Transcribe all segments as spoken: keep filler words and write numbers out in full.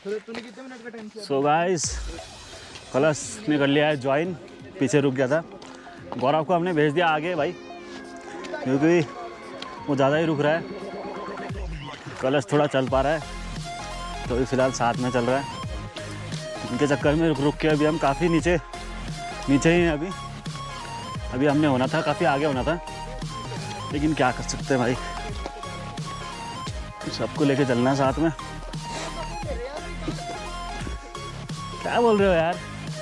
So guys कलश ने कर लिया है ज्वाइन, पीछे रुक गया था। गौरव को हमने भेज दिया आगे भाई, क्योंकि वो ज़्यादा ही रुक रहा है। कलश थोड़ा चल पा रहा है तो अभी फ़िलहाल साथ में चल रहा है। इनके चक्कर में रुक रुक के अभी हम काफ़ी नीचे नीचे ही हैं। अभी अभी हमने होना था काफ़ी आगे होना था, लेकिन क्या कर सकते हैं भाई, सबको लेके चलना है साथ में। क्या बोल रहे हो यार,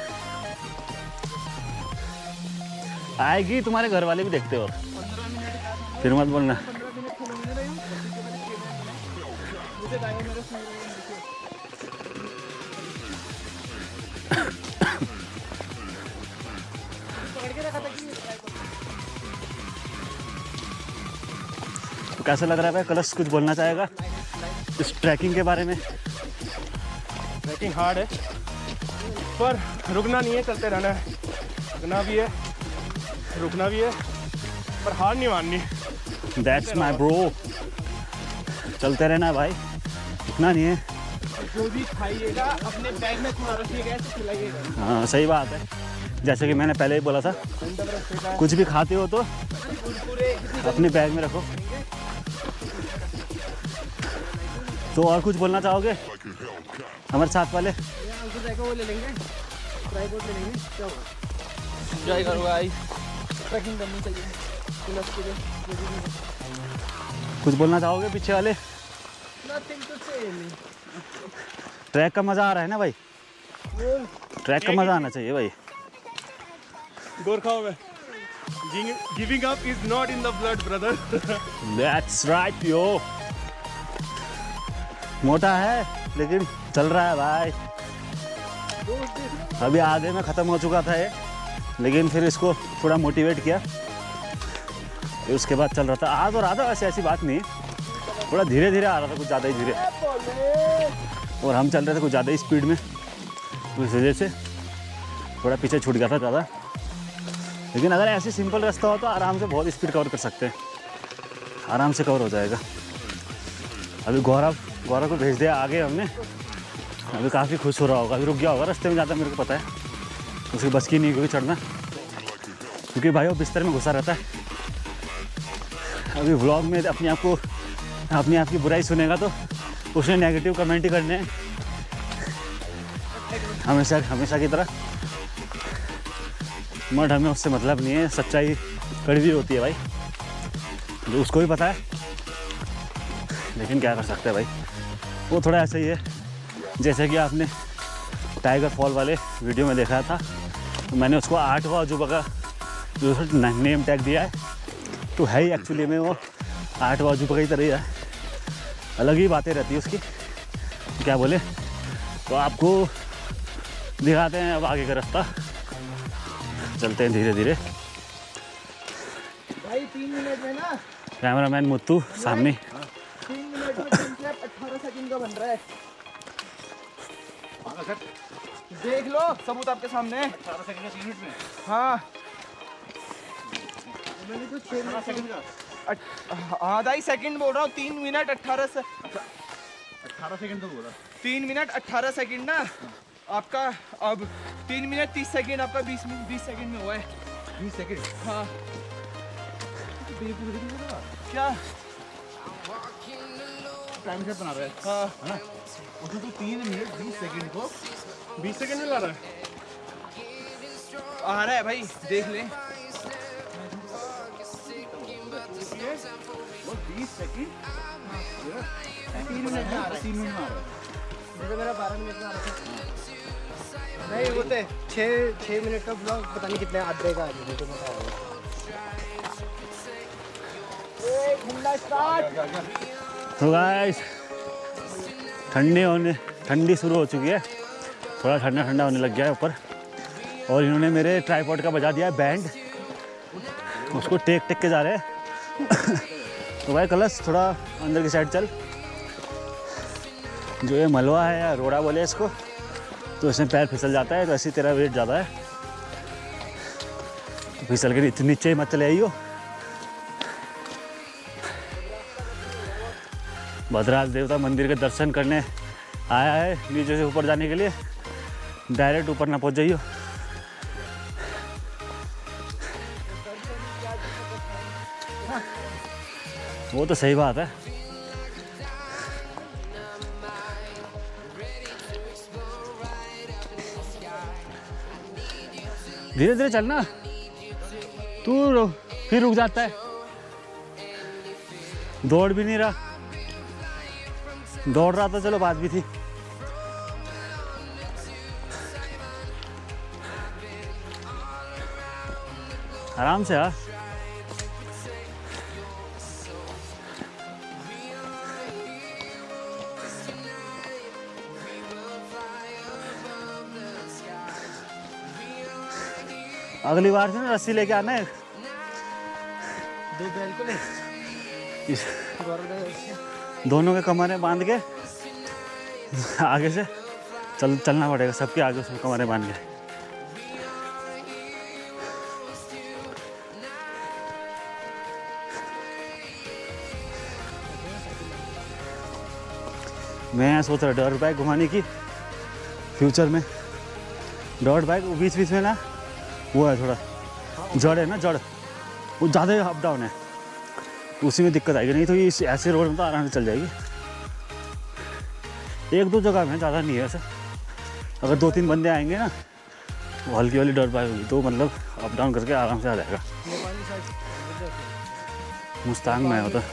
आएगी, तुम्हारे घर वाले भी देखते हो, फिर मत बोलना। तो कैसा लग रहा है भाई, कलश कुछ बोलना चाहेगा इस ट्रैकिंग के बारे में? ट्रैकिंग हार्ड है पर रुकना नहीं है, चलते रहना है। रुकना भी है रुकना भी है पर हार नहीं माननी। दैट्स माय ब्रो, चलते रहना है भाई, रुकना नहीं है। जो भी खाइएगा अपने बैग में थोड़ा रखिएगा, ऐसे खिलाइएगा। हाँ सही बात है, जैसे कि मैंने पहले ही बोला था, कुछ भी खाते हो तो अपने बैग में रखो। तो और कुछ बोलना चाहोगे हमारे साथ वाले? वो ले लेंगे, ट्राइपॉड ले लेंगे, क्या होगा? एंजॉय करो गाइस, ट्रैकिंग करनी चाहिए। कुछ बोलना चाहोगे पीछे वाले? नथिंग टू से। ट्रैक का मज़ा आ रहा है ना भाई, ट्रैक का मज़ा आना चाहिए भाई। गोरखाओं में giving up is not in the blood brother. That's right yo. मोटा है लेकिन चल रहा है भाई। अभी आधे में ख़त्म हो चुका था ये, लेकिन फिर इसको थोड़ा मोटिवेट किया, फिर उसके बाद चल रहा था। आज और आधा वैसे ऐसी बात नहीं, थोड़ा धीरे धीरे आ रहा था, कुछ ज़्यादा ही धीरे, और हम चल रहे थे कुछ ज़्यादा ही स्पीड में, तो इस वजह से थोड़ा पीछे छूट गया था ज़्यादा। लेकिन अगर ऐसे सिंपल रास्ता हो तो आराम से बहुत स्पीड कवर कर सकते हैं, आराम से कवर हो जाएगा। अभी गौरव गौरव को भेज दिया आगे हमने, अभी काफ़ी खुश हो रहा होगा, अभी रुक गया होगा रास्ते में ज़्यादा, मेरे को पता है उसकी बस की नहीं क्योंकि चढ़ना, क्योंकि भाई वो बिस्तर में घुसा रहता है। अभी व्लॉग में अपने आप को अपने आप की बुराई सुनेगा तो उसने नेगेटिव कमेंट ही करने हैं हमेशा हमेशा की तरह। मत हमें उससे मतलब नहीं है, सच्चाई कड़वी होती है भाई, जो उसको भी पता है, लेकिन क्या कर सकते हैं भाई। वो थोड़ा ऐसा ही है, जैसे कि आपने टाइगर फॉल वाले वीडियो में देखा था, तो मैंने उसको आठवां अजूबा का जो नेम टैग दिया है, तो है ही एक्चुअली में वो आठवां अजूबा की तरह ही है, अलग ही बातें रहती है उसकी, क्या बोले। तो आपको दिखाते हैं अब आगे का रास्ता, चलते हैं धीरे धीरे। भाई तीन मिनट में ना, कैमरामैन मुत्तू सामने। तीन मिनट में अठारह सेकंड का बन रहा है, देख लो सबूत आपके सामने। अठारह सेकंड का तीन मिनट में? हाँ मैंने तो छः सेकंड का आधा ही सेकंड बोल रहा हूँ, तीन मिनट अट्ठारह से अट्ठारह सेकंड तो बोला, तीन मिनट अट्ठारह सेकंड ना आपका। अब तीन मिनट तीस सेकंड आपका बीस मिनट बीस सेकंड में हुआ है। बीस सेकंड? हाँ क्या टाइम सेट बना रहा है? हाँ है ना, उसमें तो तीन मिनट बीस सेकंड को बीस सेकंड में ला रहा है, आ रहा है भाई देख ले। बीस सेकंड तीन मिनट में आ रहा है, तीन मिनट में आ रहा है, मेरा बारह मिनट में आ रहा है। नहीं वो तो छः छः मिनट का ब्लॉग पता नहीं कितने आधे का आगे तो तो गाइस ठंडी होने ठंडी शुरू हो चुकी है, थोड़ा ठंडा ठंडा होने लग गया है ऊपर, और इन्होंने मेरे ट्राइपॉड का बजा दिया है बैंड, उसको टेक टेक के जा रहे हैं। तो भाई कलश थोड़ा अंदर की साइड चल, जो ये मलवा है या रोड़ा बोले इसको, तो इसमें पैर फिसल जाता है, तो ऐसी तेरा वेट ज़्यादा है तो फिसल के इतनी नीचे ही मत चले आइयो। भद्रराज देवता मंदिर के दर्शन करने आया है नीचे से ऊपर जाने के लिए, डायरेक्ट ऊपर ना पहुंच जाइयो। वो तो सही बात है। धीरे धीरे चलना, तू रो, फिर रुक जाता है। दौड़ भी नहीं रहा, दौड़ रहा तो चलो बात भी थी। आराम से आ। अगली बार से ना रस्सी लेके आना है, दो बैल को ले, इस दोनों के कमरे बांध के आगे से चल चलना पड़ेगा, सबके आगे उसमें कमरे बांध के। मैं सोच रहा डॉट बाइक घुमाने की फ्यूचर में। डॉट बाइक बीच बीच में ना वो है थोड़ा जड़ है ना, जड़ वो ज़्यादा अप डाउन है, उसी में दिक्कत आएगी। नहीं तो ये इस ऐसे रोड में तो आराम से चल जाएगी। एक दो जगह में, ज़्यादा नहीं है ऐसे। अगर दो तीन बंदे आएंगे ना, वो हल्की वाली डॉट बाइक होगी तो मतलब अप डाउन करके आराम से आ जाएगा। मुस्तांग में होता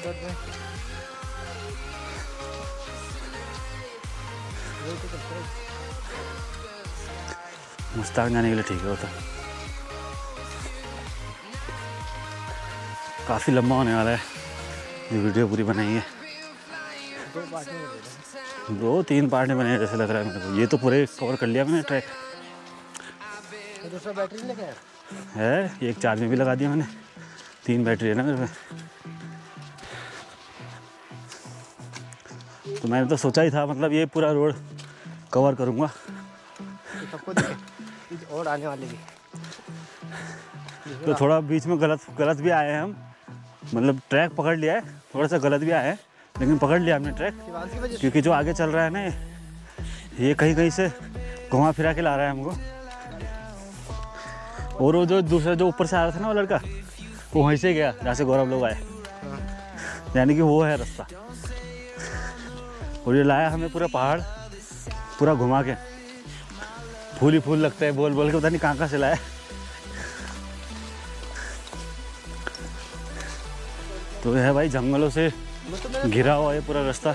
मुस्तांग जाने के लिए ठीक है होता। काफ़ी लंबा होने वाला है ये वीडियो, पूरी बनाई है। दो तीन पार्ट में बने जैसे लग रहा है मेरे को। ये तो पूरे कवर कर लिया मैंने ट्रैक। तो दूसरा बैटरी लेके है, एक चार्ज में भी लगा दिया मैंने, तीन बैटरी है ना मेरे में। तो मैंने तो सोचा ही था मतलब ये पूरा रोड कवर करूँगा। सबको और आने वाले भी तो थोड़ा बीच में गलत गलत भी आए हैं हम, मतलब ट्रैक पकड़ लिया है, थोड़ा सा गलत भी आया है लेकिन पकड़ लिया हमने ट्रैक। क्योंकि जो आगे चल रहा है ना ये कहीं कहीं से घुमा फिरा के ला रहा है हमको। और वो जो दूसरा जो ऊपर से आ रहा था ना वो लड़का, वो वहीं से गया जहाँ से गौरव लोग आए, यानी कि वो है रास्ता। और ये लाया हमें पूरा पहाड़ पूरा घुमा के, फूल ही फूल लगता है बोल बोल के, पता नहीं कहाँ कहाँ से लाया। तो है भाई जंगलों से घिरा हुआ है पूरा रास्ता।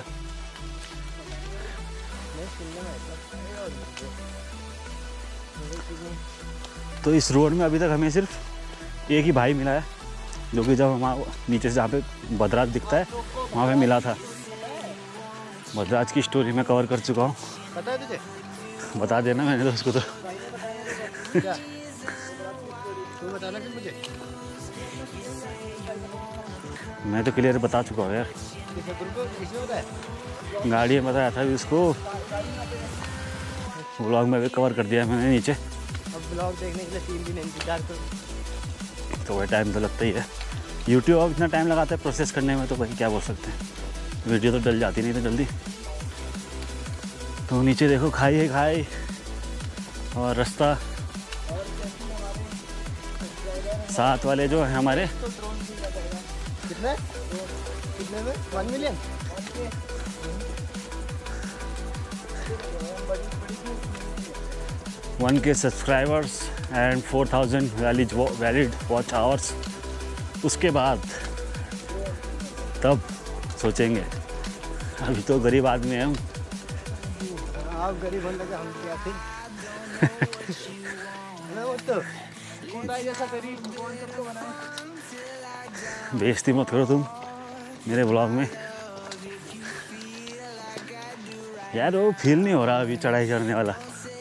तो इस रोड में अभी तक हमें सिर्फ एक ही भाई मिला है, जो कि जब हम नीचे से जहाँ पे भद्राज दिखता है वहाँ पे मिला था। भद्राज की स्टोरी मैं कवर कर चुका हूँ। पता है तुझे? बता देना मैंने तो उसको तो। क्या? तू बताना फिर मुझे। मैं तो क्लियर बता चुका हूँ यार। किसने तुमको किसने बताया? गाड़ी में बताया था इसको, व्लॉग में भी कवर कर दिया मैंने नीचे। अब ब्लॉग देखने के लिए तीन दिन इंतजार करो तो वह टाइम तो लगता ही है। यूट्यूब अब इतना टाइम लगाता है प्रोसेस करने में, तो भाई क्या बोल सकते हैं, वीडियो तो डल जाती नहीं तो जल्दी। तो नीचे देखो खाई है खाई और रास्ता। साथ वाले जो हैं हमारे, कितने कितने में one million one K subscribers and four thousand valid valid watch hours. उसके बाद तब सोचेंगे, अभी तो गरीब आदमी हैं हम। आप गरीब होने लगे, हम क्या थे? वो तो कौन भाई जैसा गरीब कौन सबको बनाए? बेइज्जती मत करो तुम मेरे ब्लॉग में यार। वो फील नहीं हो रहा अभी चढ़ाई करने वाला।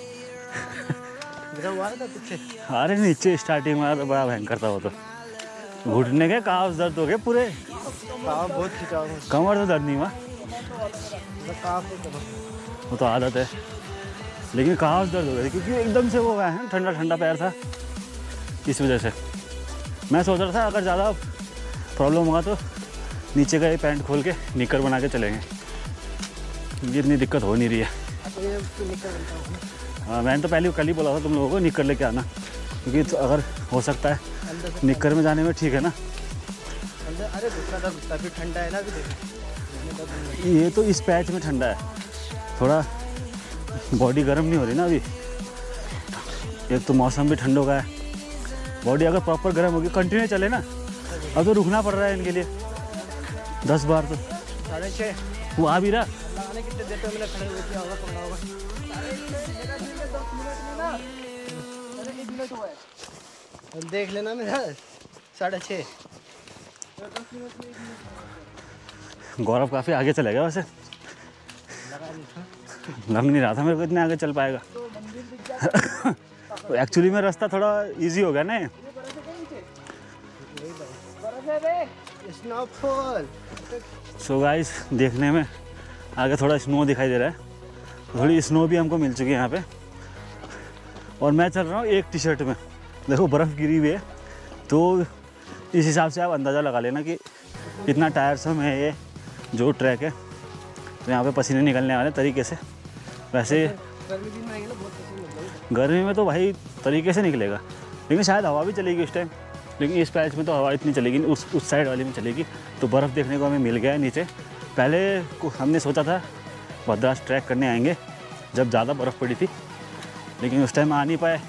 मेरा हुआ था पीछे। अरे नीचे स्टार्टिंग में तो बड़ा भयंकर था वो तो, घुटने के काफ दर्द हो गए पूरे। काफ बहुत खिंचाव है। कमर तो दर्द नहीं हुआ, काफ वो तो आदत है, लेकिन काफ दर्द हो गए क्योंकि एकदम से वो गया है, ठंडा ठंडा पैर था, इस वजह से। मैं सोच रहा था अगर ज़्यादा प्रॉब्लम होगा तो नीचे का ये पैंट खोल के निकर बना के चलेंगे, ये इतनी दिक्कत हो नहीं रही है। हाँ मैंने तो पहले कल ही बोला था तुम लोगों को निक्कर लेके आना, क्योंकि तो अगर हो सकता है निक्कर में जाने में ठीक है ना। अरे दूसरा था गुस्सा भी ठंडा है ना, अभी देखो ये तो इस पैच में ठंडा है, थोड़ा बॉडी गर्म नहीं हो रही ना अभी। एक तो मौसम भी ठंड हो गया है, बॉडी अगर प्रॉपर गर्म होगी कंटिन्यू चले ना। अब तो रुकना पड़ रहा है इनके लिए दस बार तो। साढ़े छः वो आ भी रहा। लगाने कितने देर पे मैंने खड़े हुए किया होगा पकड़ा होगा। अरे एक मिनट हुआ है, देख लेना मेरा साढ़े छः। गौरव काफ़ी आगे चले गया वैसे, लग नहीं रहा था मेरे को इतने आगे चल पाएगा। तो एक्चुअली में रास्ता थोड़ा इजी हो गया ना। स्नोफॉल। सो गाइस देखने में आगे थोड़ा स्नो दिखाई दे रहा है, थोड़ी स्नो भी हमको मिल चुकी है यहाँ पे। और मैं चल रहा हूँ एक टी शर्ट में, देखो बर्फ़ गिरी हुई है, तो इस हिसाब से आप अंदाज़ा लगा लेना कि कितना टायरसम है ये जो ट्रैक है। तो यहाँ पे पसीने निकलने वाले तरीके से। वैसे गर्मी दिन में आएंगे ना बहुत पसंद होता है। गर्मी में तो भाई तरीके से निकलेगा, लेकिन शायद हवा भी चलेगी उस टाइम, लेकिन इस पैच में तो हवा इतनी चलेगी नहीं, उस उस साइड वाली में चलेगी। तो बर्फ़ देखने को हमें मिल गया है नीचे। पहले को हमने सोचा था भद्रास ट्रैक करने आएंगे जब ज़्यादा बर्फ़ पड़ी थी, लेकिन उस टाइम आ नहीं पाए।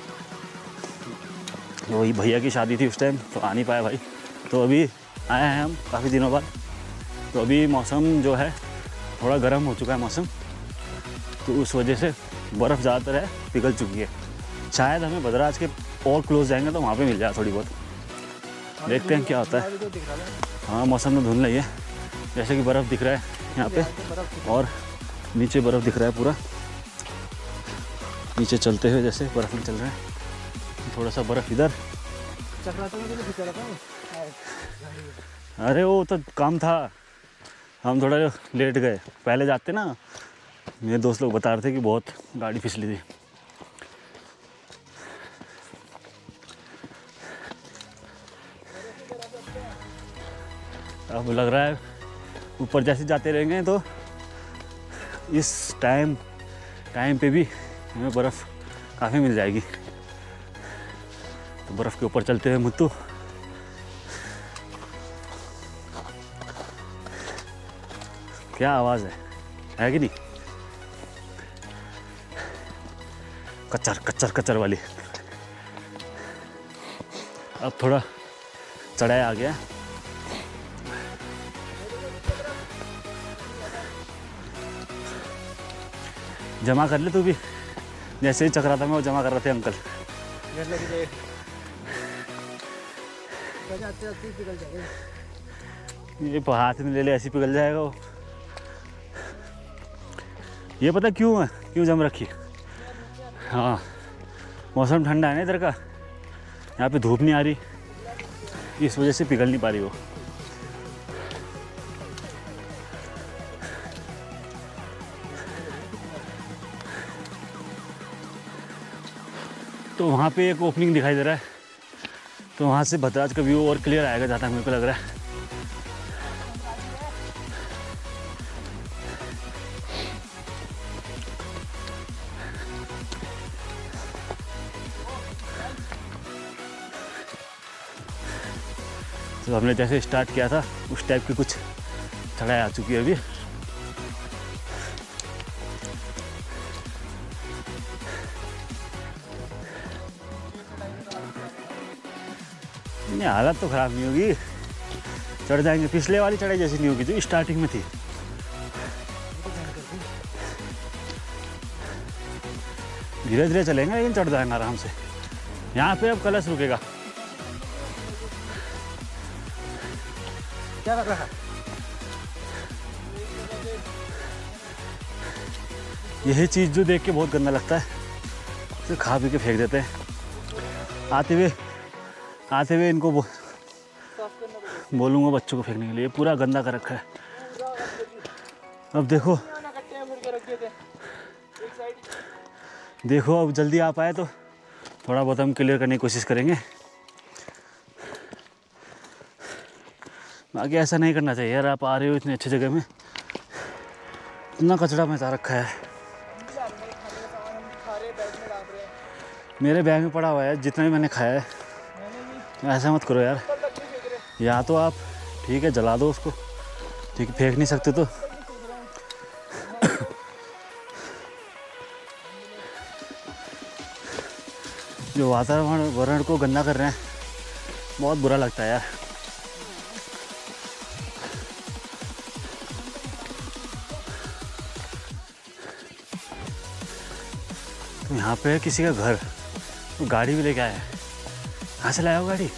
वही भैया की शादी थी उस टाइम, तो आ नहीं पाया भाई। तो अभी आए हैं हम काफ़ी दिनों बाद। तो अभी मौसम जो है थोड़ा गर्म हो चुका है मौसम, तो उस वजह से बर्फ़ ज़्यादातर है पिघल चुकी है। शायद हमें भद्रास के और क्लोज जाएंगे तो वहाँ पे मिल जाए थोड़ी बहुत, देखते हैं क्या होता है। हाँ मौसम में धुंध रही है, जैसे कि बर्फ़ दिख रहा है यहाँ पे, और नीचे बर्फ़ दिख रहा है पूरा। नीचे चलते हुए जैसे बर्फ़ में चल रहा है, थोड़ा सा बर्फ़ इधर। अरे वो तो काम था, हम थोड़ा लेट गए। पहले जाते ना, मेरे दोस्त लोग बता रहे थे कि बहुत गाड़ी फिसली थी। अब लग रहा है ऊपर जैसे जाते रहेंगे तो इस टाइम टाइम पे भी हमें बर्फ़ काफ़ी मिल जाएगी। तो बर्फ़ के ऊपर चलते हुए मुत्तू क्या आवाज़ है, है कि नहीं? कच्चर कच्चर कच्चर वाली। अब थोड़ा चढ़ाई आ गया। जमा कर ले तू भी, जैसे ही चकरा था मैं वो जमा कर रहे थे अंकल। ये हाथ में ले ले ऐसे पिघल जाएगा वो। ये पता क्यों है, क्यों जम रखी? हाँ मौसम ठंडा है ना इधर का, यहाँ पे धूप नहीं आ रही, इस वजह से पिघल नहीं पा रही वो। तो वहाँ पे एक ओपनिंग दिखाई दे रहा है, तो वहाँ से भद्रास का व्यू और क्लियर आएगा जहाँ तक मेरे को लग रहा है। तो हमने जैसे स्टार्ट किया था उस टाइप की कुछ चढ़ाई आ चुकी है अभी। नहीं हालत तो ख़राब नहीं होगी, चढ़ जाएंगे। पिछले वाली चढ़ाई जैसी नहीं होगी जो स्टार्टिंग में थी। धीरे धीरे चलेंगे लेकिन चढ़ जाएंगे आराम से। यहाँ पे अब कलश रुकेगा। क्या कर रहा है? यही चीज़ जो देख के बहुत गंदा लगता है, तो खा पी के फेंक देते हैं। आते हुए आते हुए इनको बो, बोलूँगा बच्चों को फेंकने के लिए। पूरा गंदा कर रखा है। अब देखो देखो अब जल्दी आ पाए तो थोड़ा बहुत हम क्लियर करने की कोशिश करेंगे। बाकी ऐसा नहीं करना चाहिए यार, आप आ रहे हो इतनी अच्छी जगह में इतना कचरा मचा रखा है। मेरे बैग में पड़ा हुआ है जितना भी मैंने खाया है। ऐसा मत करो यार, या तो आप ठीक है जला दो उसको, ठीक है फेंक नहीं सकते तो जो वातावरण वरण को गंदा कर रहे हैं बहुत बुरा लगता है यार। तो यहाँ पे है किसी का घर, तो गाड़ी भी लेके आया है। कहाँ से लाया हो गाड़ी?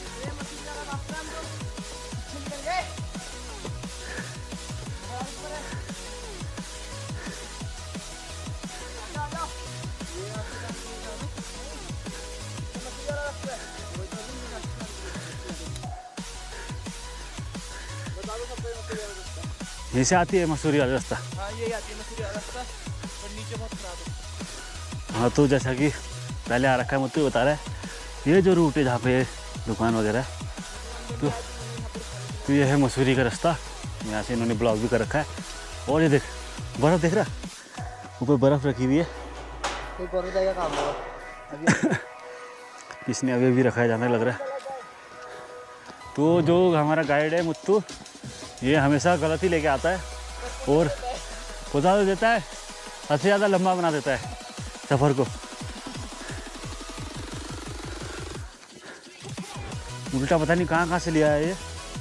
यहीं से आती है मसूरी वाला रास्ता? हाँ ये आती है मसूरी वाला रास्ता, पर नीचे बहुत खराब है। हाँ तो जैसा कि पहले आ रखा है मुझे बता रहा है, ये जो रूट है जहाँ पे दुकान वगैरह है तो, तो ये है मसूरी का रास्ता। यहाँ से इन्होंने ब्लॉक भी कर रखा है। और ये देख बर्फ़ देख रहा, ऊपर बर्फ़ रखी हुई है। कोई बर्फ जाएगा काम होगा किसने अभी भी रखा है जाने लग रहा है। तो जो हमारा गाइड है मुत्तू, ये हमेशा गलत ही लेके आता है और खुदा तो देता है, सबसे ज़्यादा लंबा बना देता है सफ़र को। उल्टा पता नहीं कहाँ कहाँ से लिया है ये।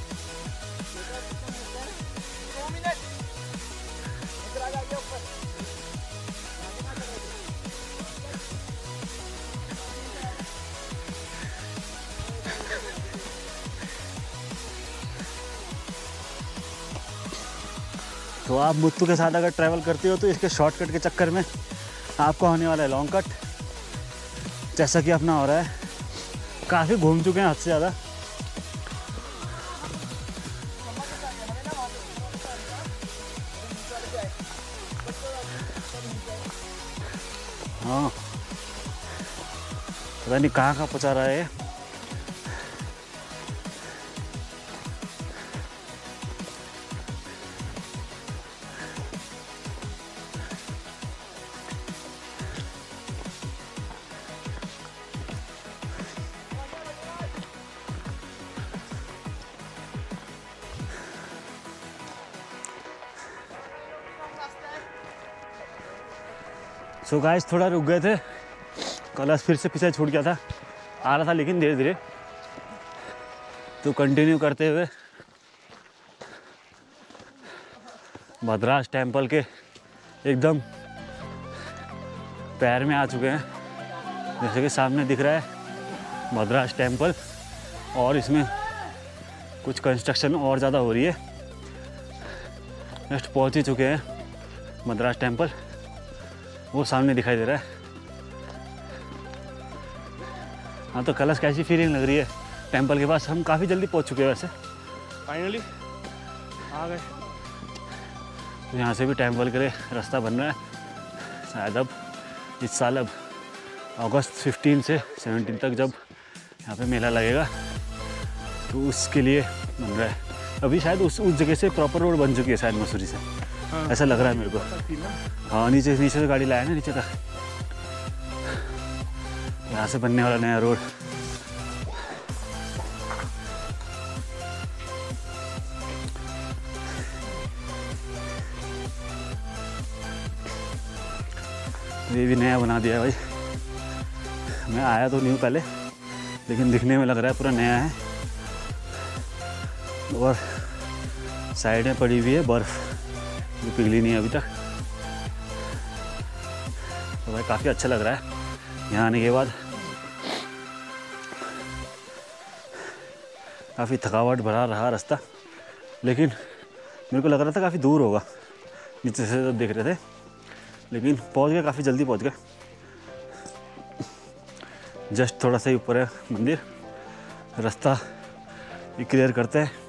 तो आप मुत्तू के साथ अगर ट्रैवल करते हो तो इसके शॉर्टकट के चक्कर में आपको होने वाला है लॉन्ग कट, जैसा कि अपना हो रहा है। काफ़ी घूम चुके हैं हद से ज़्यादा। हाँ पता नहीं कहाँ कहाँ पहुँचा रहा है। सो so गाइस थोड़ा रुक गए थे, कलश फिर से पीछे छूट गया था, आ रहा था लेकिन धीरे धीरे। तो कंटिन्यू करते हुए भद्रास टेम्पल के एकदम पैर में आ चुके हैं। जैसे कि सामने दिख रहा है भद्रास टेम्पल, और इसमें कुछ कंस्ट्रक्शन और ज़्यादा हो रही है। जस्ट पहुंच ही चुके हैं भद्रास टेम्पल, वो सामने दिखाई दे रहा है। हाँ तो कलश कैसी फीलिंग लग रही है टेंपल के पास? हम काफ़ी जल्दी पहुंच चुके हैं वैसे, फाइनली आ गए। तो यहाँ से भी टेंपल के लिए रास्ता बन रहा है शायद अब इस साल, अब अगस्त पंद्रह से सत्रह तक जब यहाँ पे मेला लगेगा तो उसके लिए बन रहा है। अभी शायद उस उस जगह से प्रॉपर रोड बन चुकी है शायद मसूरी से। हाँ। ऐसा लग रहा है मेरे को। हाँ नीचे नीचे से गाड़ी लाया ना नीचे तक, यहाँ से बनने वाला नया रोड। ये भी नया बना दिया है भाई। मैं आया तो नहीं हूँ पहले, लेकिन दिखने में लग रहा है पूरा नया है। और साइड में पड़ी हुई है बर्फ़ जो पिघली नहीं है अभी तक। तो भाई काफ़ी अच्छा लग रहा है यहाँ आने के बाद। काफ़ी थकावट भरा रहा रास्ता, लेकिन मेरे को लग रहा था काफ़ी दूर होगा नीचे से जब देख रहे थे, लेकिन पहुँच गए, काफ़ी जल्दी पहुँच गए। जस्ट थोड़ा सा ही ऊपर है मंदिर, रास्ता क्लियर करते हैं।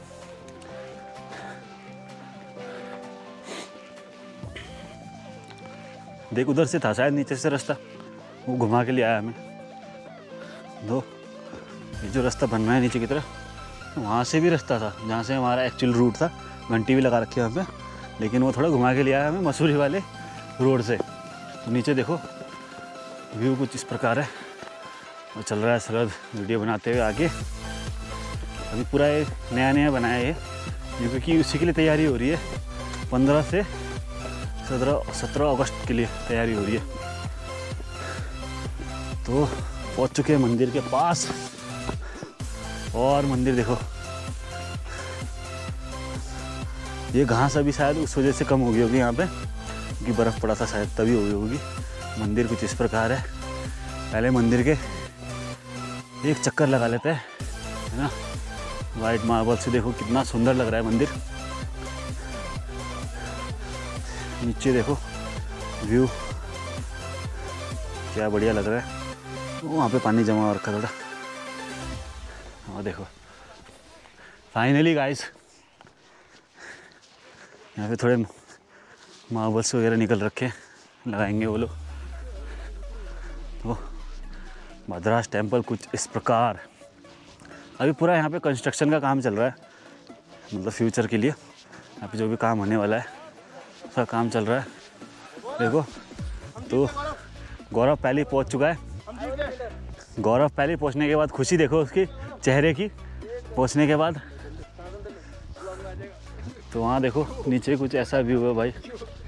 देख उधर से था शायद नीचे से रास्ता, वो घुमा के लिए आया हमें। दो ये जो रास्ता बन रहा है नीचे की तरफ, वहाँ से भी रास्ता था जहाँ से हमारा एक्चुअल रूट था। घंटी भी लगा रखी है वहाँ पे, लेकिन वो थोड़ा घुमा के लिया है हमें मसूरी वाले रोड से। तो नीचे देखो व्यू कुछ इस प्रकार है और चल रहा है सरद वीडियो बनाते हुए आगे। अभी पूरा ये नया नया बनाया है ये, क्योंकि उसी के लिए तैयारी हो रही है। पंद्रह से सत्रह सत्रह अगस्त के लिए तैयारी हो रही है। तो पहुंच चुके हैं मंदिर के पास और मंदिर देखो, ये घास अभी शायद उस वजह से कम हो गई होगी यहाँ पे, क्योंकि बर्फ़ पड़ा था शायद तभी हो गई होगी। मंदिर कुछ इस प्रकार है। पहले मंदिर के एक चक्कर लगा लेते हैं, है ना। वाइट मार्बल से देखो कितना सुंदर लग रहा है मंदिर। नीचे देखो व्यू क्या बढ़िया लग रहा है। वहाँ पे पानी जमा हो रखा थोड़ा। और देखो फाइनली गाइस यहाँ पे थोड़े मार्बल्स वगैरह निकल रखे हैं, लगाएंगे वो लोग। तो भद्राज टेम्पल कुछ इस प्रकार। अभी पूरा यहाँ पे कंस्ट्रक्शन का काम चल रहा है, मतलब फ्यूचर के लिए यहाँ पे जो भी काम होने वाला है उसका काम चल रहा है। देखो तो गौरव पहले पहुँच चुका है। गौरव पहले पहुँचने के बाद खुशी देखो उसकी चेहरे की पहुँचने के बाद। तो वहाँ देखो नीचे कुछ ऐसा व्यू है भाई,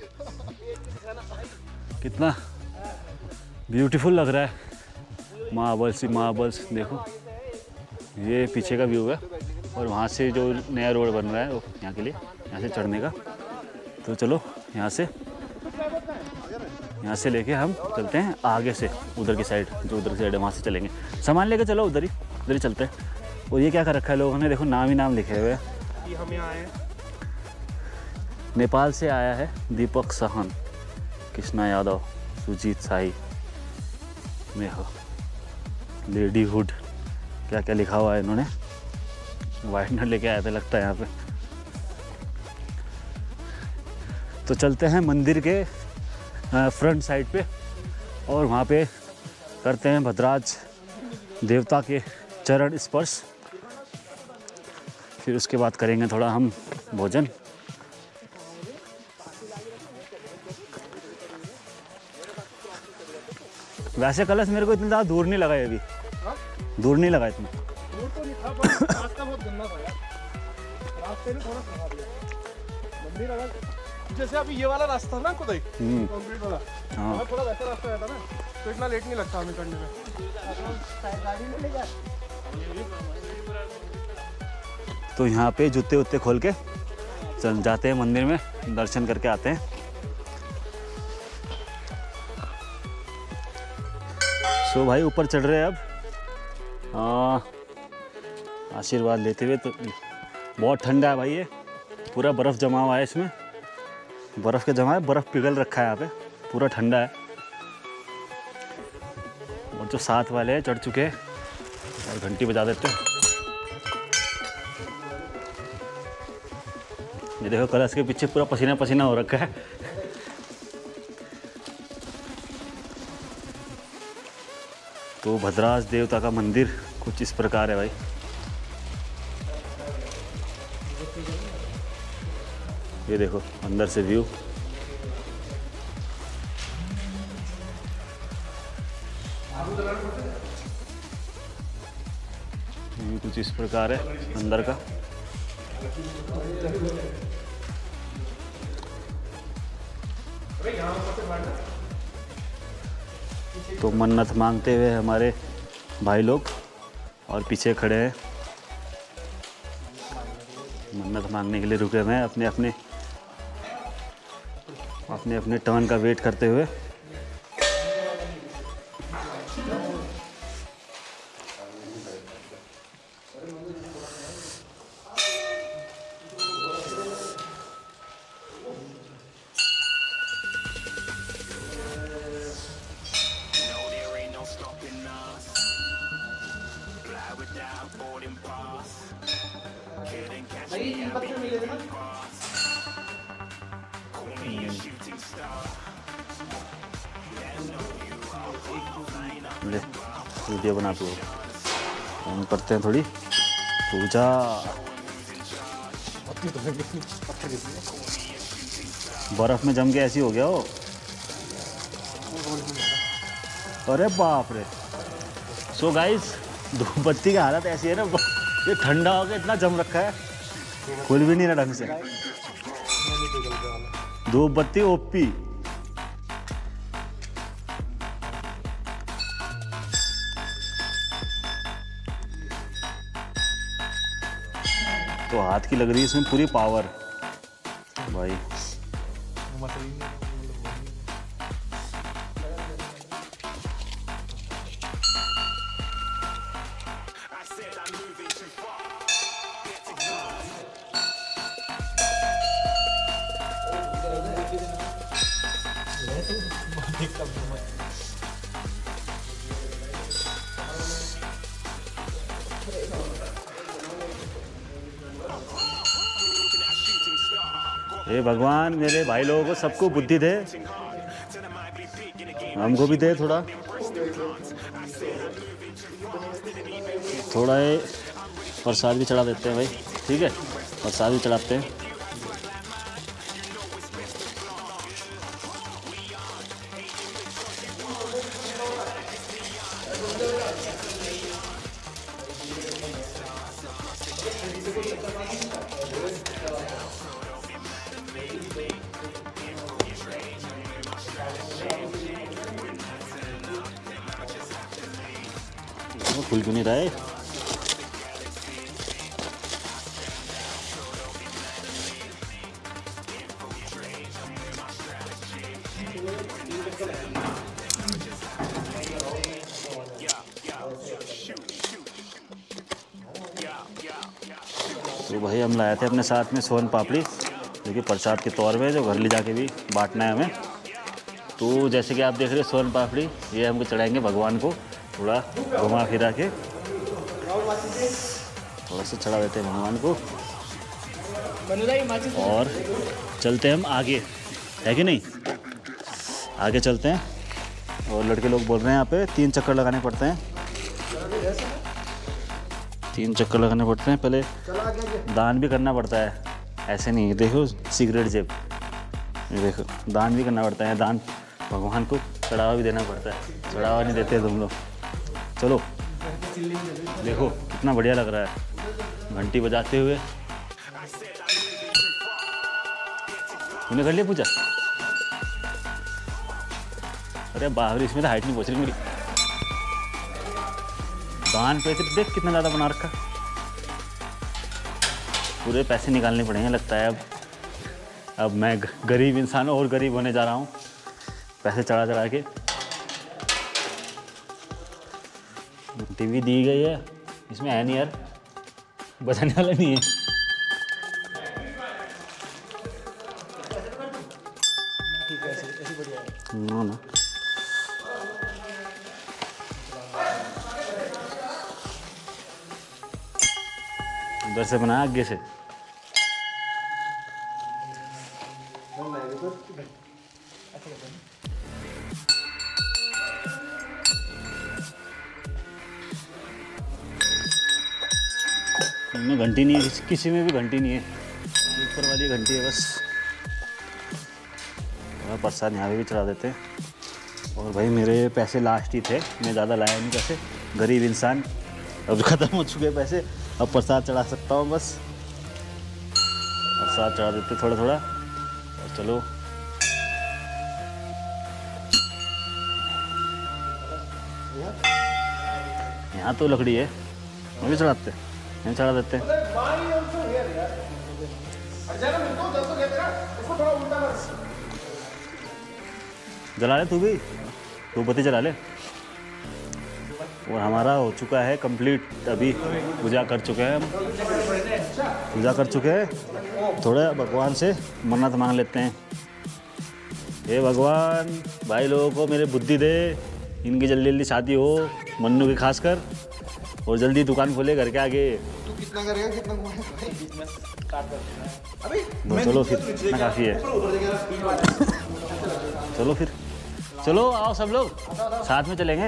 कितना ब्यूटीफुल लग रहा है। मार्बल्स ही मार्बल्स देखो, ये पीछे का व्यू है। और वहाँ से जो नया रोड बन रहा है वो यहाँ के लिए, यहाँ से चढ़ने का। तो चलो यहाँ से यहाँ से लेके हम चलते हैं आगे से, उधर की साइड, जो उधर की साइड है वहाँ से चलेंगे। सामान लेके चलो उधर ही, उधर ही चलते हैं। और ये क्या कर रखा है लोगों ने, देखो नाम ही नाम लिखे हुए हैं। कि हम यहाँ आए नेपाल से आया है दीपक सहन, कृष्णा यादव, सुजीत साई, मेहो, लेडी हुड, क्या क्या लिखा हुआ है इन्होंने। वाइटनर लेके आए थे लगता है यहाँ पे। तो चलते हैं मंदिर के फ्रंट साइड पे और वहाँ पे करते हैं भद्राज देवता के चरण स्पर्श। फिर उसके बाद करेंगे थोड़ा हम भोजन। वैसे कलश मेरे को इतना ज़्यादा दूर नहीं लगा, ये भी दूर नहीं लगा इतना। दूर तो नहीं था, पर रास्ता बहुत गंदा था यार। रास्ते ने थोड़ा खराब किया मंदिर। अगर जैसे अभी ये वाला रास्ता ना खुदाई कंक्रीट वाला, हाँ अगर थोड़ा वैसा रास्ता रहता ना तो इतना लेट नहीं लगता हमें करने में। तो यहाँ पे जूते उत्ते खोल के चल जाते हैं मंदिर में, दर्शन करके आते हैं। सो भाई ऊपर चढ़ रहे हैं अब, हाँ आशीर्वाद लेते हुए। तो बहुत ठंडा है भाई, ये पूरा बर्फ़ जमा हुआ है इसमें, बर्फ़ के जमा है, बर्फ़ पिघल रखा है यहाँ पे, पूरा ठंडा है। और जो साथ वाले हैं चढ़ चुके हैं, और घंटी बजा देते हैं। ये देखो कलश के पीछे पूरा पसीना पसीना हो रखा है। तो भद्राज देवता का मंदिर कुछ इस प्रकार है भाई। ये देखो अंदर से व्यू। ये कुछ इस प्रकार है अंदर का। तो मन्नत मांगते हुए हमारे भाई लोग और पीछे खड़े हैं, मन्नत मांगने के लिए रुके हुए हैं, अपने अपने अपने अपने टर्न का वेट करते हुए। ले वीडियो बना दो, हम करते हैं थोड़ी पूजा। बर्फ़ में जम के ऐसी हो गया हो। अरे बाप रे। सो गाइस धूप बत्ती की हालत ऐसी है ना, ये ठंडा हो गया, इतना जम रखा है, खुल भी नहीं रहा ढंग से। धूप बत्ती ओपी। तो हाथ की लग रही है इसमें पूरी पावर भाई। हे भगवान, मेरे भाई लोगों को सबको बुद्धि दे, हमको भी दे थोड़ा थोड़ा ये प्रसाद भी चढ़ा देते हैं भाई, ठीक है, प्रसाद भी चढ़ाते हैं। खुल क्यों नहीं रहा है? तो भाई हम लाए थे अपने साथ में सोन पापड़ी, जो कि प्रसाद के तौर पे जो घर ले जाके भी बांटना है हमें। तो जैसे कि आप देख रहे हैं सोन पापड़ी, ये हमको चढ़ाएंगे भगवान को, थोड़ा घुमा फिरा के थोड़ा सा चढ़ा देते हैं भगवान को और चलते हैं हम आगे, है कि नहीं? आगे चलते हैं। और लड़के लोग बोल रहे हैं यहाँ पे तीन चक्कर लगाने पड़ते हैं, तीन चक्कर लगाने पड़ते हैं। पहले दान भी करना पड़ता है, ऐसे नहीं, देखो सिगरेट जेब, देखो दान भी करना पड़ता है, दान भगवान को चढ़ावा भी देना पड़ता है, चढ़ावा नहीं देते तुम लोग। चलो देखो कितना बढ़िया लग रहा है घंटी बजाते हुए। तूने कर लिया पूजा? अरे बाहर इसमें तो हाइट नहीं पहुंच रही मेरी। दान पैसे देख कितना ज़्यादा बना रखा, पूरे पैसे निकालने पड़ेंगे लगता है। अब अब मैं गरीब इंसान और गरीब होने जा रहा हूँ पैसे चढ़ा चढ़ा के। टीवी दी गई है, इसमें है नहीं यार, बजाने वाला नहीं है। ना ना उधर से बना आगे से। इनमें घंटी नहीं है, किसी में भी घंटी नहीं है, ऊपर वाली घंटी है बस। और प्रसाद यहाँ पे भी चढ़ा देते हैं। और भाई मेरे पैसे लास्ट ही थे, मैं ज़्यादा लाया नहीं पैसे, गरीब इंसान, अब ख़त्म हो चुके पैसे, अब प्रसाद चढ़ा सकता हूँ बस। प्रसाद चढ़ा देते थोड़ा थोड़ा और चलो। यहाँ तो लकड़ी है, वो भी चढ़ाते हैं, यहाँ चढ़ा देते हैं। जला ले तू भी, तू बत्ती जला ले। और हमारा हो चुका है कंप्लीट, अभी पूजा कर चुके हैं हम, पूजा कर चुके हैं। थोड़ा भगवान से मन्नत मांग लेते हैं। हे भगवान, भाई लोगों को मेरे बुद्धि दे, इनकी जल्दी जल्दी शादी हो, मन्नू की खासकर, और जल्दी दुकान खोले घर के आगे। तू कितना करेगा, कितना घुमाएगा? तो चलो फिर, इतना काफ़ी है। चलो फिर, चलो आओ सब लोग साथ में चलेंगे।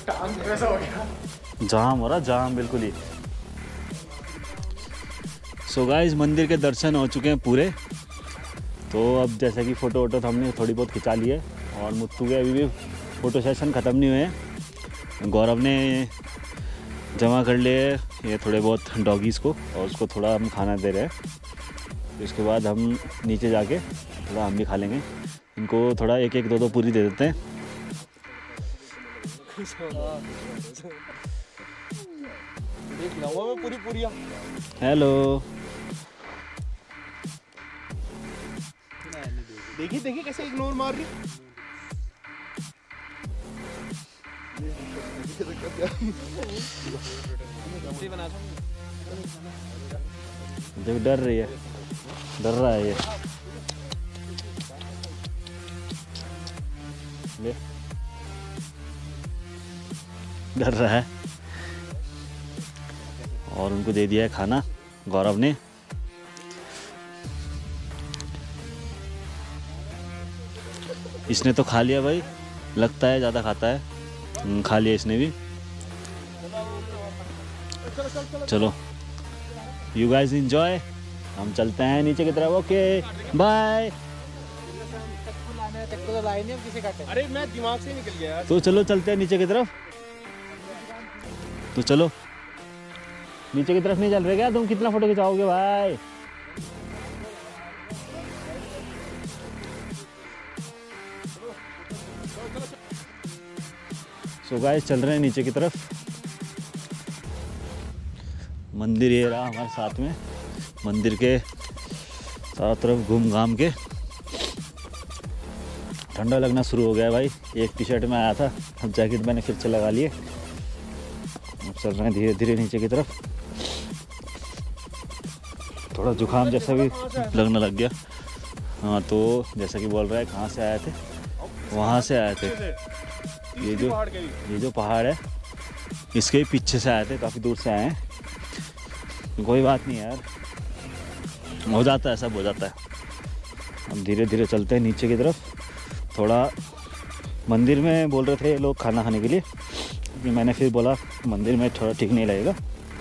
जाम हो रहा, जाम बिल्कुल ही। सो सो गाइस मंदिर के दर्शन हो चुके हैं पूरे। तो अब जैसा कि फ़ोटो वोटो तो हमने थोड़ी बहुत खिंचा ली है और मुत्तू के अभी भी फ़ोटो सेशन ख़त्म नहीं हुए हैं। गौरव ने जमा कर लिए ये थोड़े बहुत डॉगीज़ को और उसको थोड़ा हम खाना दे रहे हैं। इसके बाद हम नीचे जाके थोड़ा हम भी खा लेंगे। इनको थोड़ा एक एक दो दो पूरी दे देते हैं। पूरी पूरी हेलो, देखिए देखिए कैसे इग्नोर मार रही। देख डर रही है, डर रहा है ये। ले डर रहा है। और उनको दे दिया है खाना गौरव ने। इसने तो खा लिया भाई, लगता है ज़्यादा खाता है। खा लिया इसने भी। चलो यू गाइस एंजॉय, हम चलते हैं नीचे की तरफ। Okay bye. अरे मैं दिमाग से निकल गया यार। तो चलो चलते हैं नीचे की तरफ। तो चलो नीचे की तरफ नहीं चल रहे क्या तुम? कितना फोटो खिंचाओगे भाई? सो गाइस चल रहे हैं नीचे की तरफ। मंदिर ये रहा हमारे साथ में। मंदिर के चारों तरफ घूम घाम के ठंडा लगना शुरू हो गया भाई। एक टी शर्ट में आया था, अब जैकेट मैंने फिर से लगा लिए। अब चल रहे हैं धीरे धीरे नीचे की तरफ। थोड़ा जुकाम जैसा भी लगने लग गया। हाँ तो जैसा कि बोल रहा है कहाँ से आए थे? वहाँ से आए थे। ये जो ये जो पहाड़ है इसके पीछे से आए थे, काफ़ी दूर से आए हैं। कोई बात नहीं यार, हो जाता है, सब हो जाता है। हम धीरे धीरे चलते हैं नीचे की तरफ। थोड़ा मंदिर में बोल रहे थे लोग खाना खाने के लिए, कि मैंने फिर बोला मंदिर में थोड़ा ठीक नहीं लगेगा।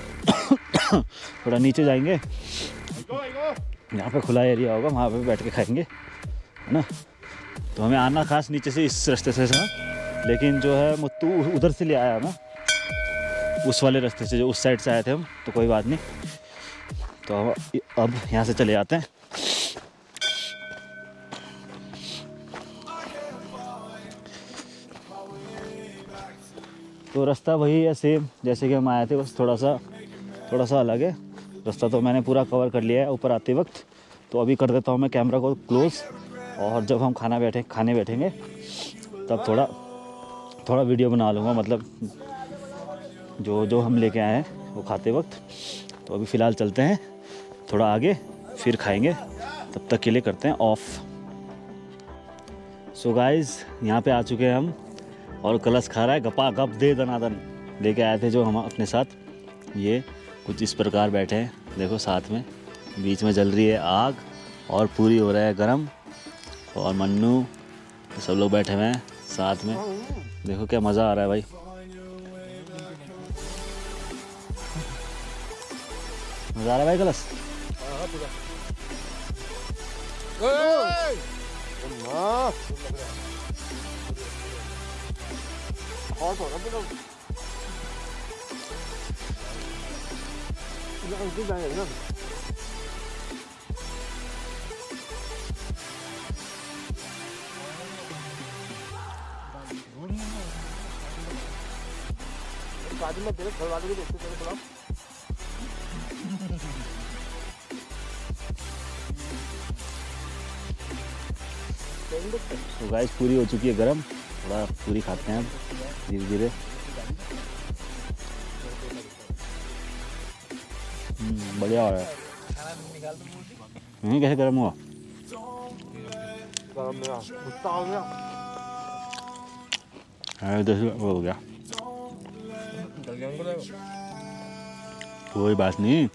थोड़ा नीचे जाएंगे, यहाँ पे खुला एरिया होगा, वहाँ पे बैठ के खाएंगे, है ना। तो हमें आना खास नीचे से इस रास्ते से था, लेकिन जो है मुत्तू उधर से ले आया ना, उस वाले रास्ते से, जो उस साइड से आए थे हम। तो कोई बात नहीं, तो अब यहाँ से चले जाते हैं। तो रास्ता वही है सेम जैसे कि हम आए थे, बस थोड़ा सा थोड़ा सा अलग है। रास्ता तो मैंने पूरा कवर कर लिया है ऊपर आते वक्त। तो अभी कर देता हूँ मैं कैमरा को क्लोज, और जब हम खाना बैठे खाने बैठेंगे तब थोड़ा थोड़ा वीडियो बना लूँगा, मतलब जो जो हम लेके आए हैं वो खाते वक्त। तो अभी फ़िलहाल चलते हैं थोड़ा आगे, फिर खाएंगे। तब तक के लिए करते हैं ऑफ। सो गाइस यहाँ पे आ चुके हैं हम, और कलश खा रहा है गपा गप दे दनादन। लेके आए थे जो हम अपने साथ, ये कुछ इस प्रकार बैठे हैं। देखो साथ में बीच में जल रही है आग और पूरी हो रहा है गरम, और मन्नू सब लोग बैठे हुए हैं साथ में। देखो क्या मज़ा आ रहा है भाई। मज़ा आ रहा है भाई कलश। बाद में तेरे घर वालों को देखते तेरे थोड़ा। तो गाइस पूरी हो चुकी है गरम, थोड़ा पूरी खाते हैं अब धीरे धीरे। बढ़िया हो रहा है। कैसे गरम हुआ? हो गया, कोई बात नहीं।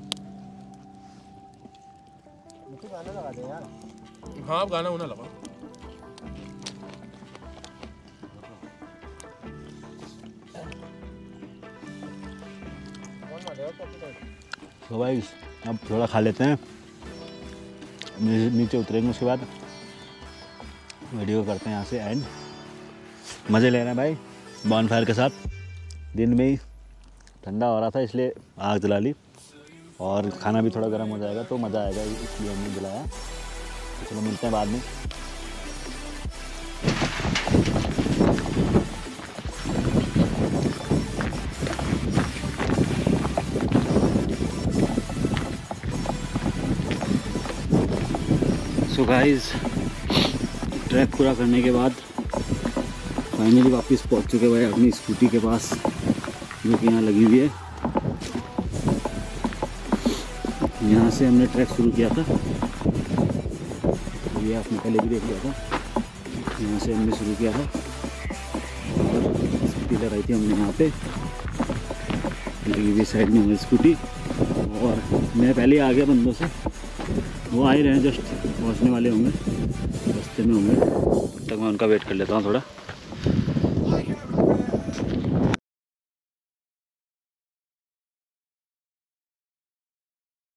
हाँ अब गाना होना लगा। तो भाई अब थोड़ा खा लेते हैं, नीचे उतरेंगे, उसके बाद वीडियो करते हैं यहाँ से एंड। मज़े ले रहे हैं भाई बॉन फायर के साथ। दिन में ही ठंडा हो रहा था इसलिए आग जला ली, और खाना भी थोड़ा गर्म हो जाएगा तो मज़ा आएगा, इसलिए हमने जलाया। तो चलो मिलते हैं बाद में। सो गाइस ट्रैक पूरा करने के बाद फाइनली वापस पहुंच चुके भाई अपनी स्कूटी के पास, जो कि यहाँ लगी हुई है। यहाँ से हमने ट्रैक शुरू किया था, ये आपने पहले भी देख लिया था। यहाँ से हमने शुरू किया था और स्कूटी लगाई थी हमने यहाँ पे, लगी हुई साइड में हमारी स्कूटी। और मैं पहले आ गया बंदों से, वो आ ही रहे हैं, जस्ट पहुँचने वाले होंगे, रास्ते में होंगे। तब तक मैं उनका वेट कर लेता हूँ थोड़ा।